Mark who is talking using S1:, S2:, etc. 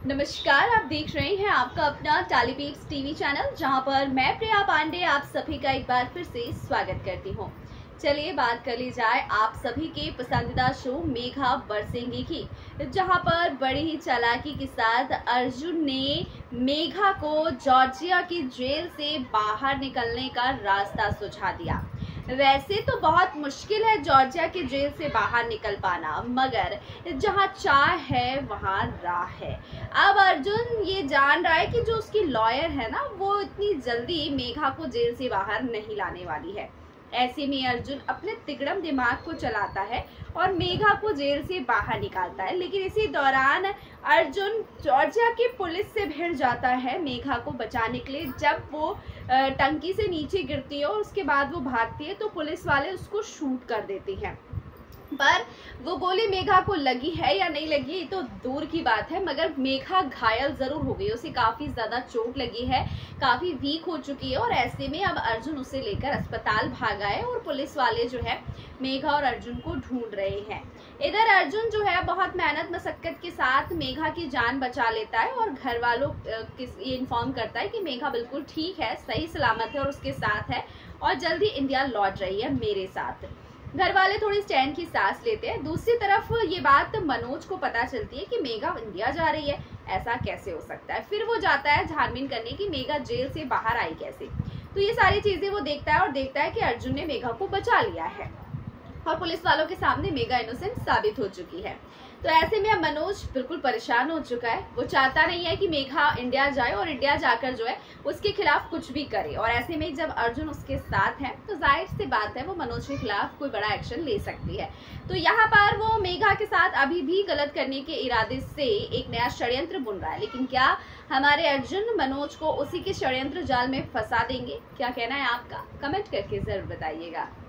S1: नमस्कार, आप देख रहे हैं आपका अपना टालीपीट्स टीवी चैनल, जहां पर मैं प्रिया पांडे आप सभी का एक बार फिर से स्वागत करती हूं। चलिए बात कर ली जाए आप सभी के पसंदीदा शो मेघा बरसेंगी की, जहां पर बड़ी ही चालाकी के साथ अर्जुन ने मेघा को जॉर्जिया की जेल से बाहर निकलने का रास्ता सुझा दिया। वैसे तो बहुत मुश्किल है जॉर्जिया के जेल से बाहर निकल पाना, मगर जहां चाह है वहां राह है। अब अर्जुन ये जान रहा है कि जो उसकी लॉयर है ना, वो इतनी जल्दी मेघा को जेल से बाहर नहीं लाने वाली है। ऐसे में अर्जुन अपने तिकड़म दिमाग को चलाता है और मेघा को जेल से बाहर निकालता है। लेकिन इसी दौरान अर्जुन जॉर्जिया की पुलिस से भिड़ जाता है मेघा को बचाने के लिए। जब वो टंकी से नीचे गिरती है और उसके बाद वो भागती है तो पुलिस वाले उसको शूट कर देते हैं। पर वो गोली मेघा को लगी है या नहीं लगी ये तो दूर की बात है, मगर मेघा घायल जरूर हो गई, उसे काफी ज्यादा चोट लगी है, काफी वीक हो चुकी है। और ऐसे में अब अर्जुन उसे लेकर अस्पताल भागा है और पुलिस वाले जो है मेघा और अर्जुन को ढूंढ रहे हैं। इधर अर्जुन जो है बहुत मेहनत मशक्कत के साथ मेघा की जान बचा लेता है और घर वालों ये इन्फॉर्म करता है कि मेघा बिल्कुल ठीक है, सही सलामत है और उसके साथ है और जल्दी इंडिया लौट रही है मेरे साथ। घर वाले थोड़ी स्टैंड की सांस लेते हैं। दूसरी तरफ ये बात मनोज को पता चलती है कि मेघा इंडिया जा रही है, ऐसा कैसे हो सकता है। फिर वो जाता है छानबीन करने की मेघा जेल से बाहर आई कैसे। तो ये सारी चीजें वो देखता है और देखता है कि अर्जुन ने मेघा को बचा लिया है और पुलिस वालों के सामने मेघा इनोसेंट साबित हो चुकी है। तो ऐसे में अब मनोज बिल्कुल परेशान हो चुका है। वो चाहता नहीं है कि मेघा इंडिया जाए और इंडिया जाकर जो है उसके खिलाफ कुछ भी करे। और ऐसे में जब अर्जुन उसके साथ है तो जाहिर सी बात है वो मनोज के खिलाफ कोई बड़ा एक्शन ले सकती है। तो यहाँ पर वो मेघा के साथ अभी भी गलत करने के इरादे से एक नया षड्यंत्र बुन रहा है। लेकिन क्या हमारे अर्जुन मनोज को उसी के षड्यंत्र जाल में फंसा देंगे? क्या कहना है आपका? कमेंट करके जरूर बताइएगा।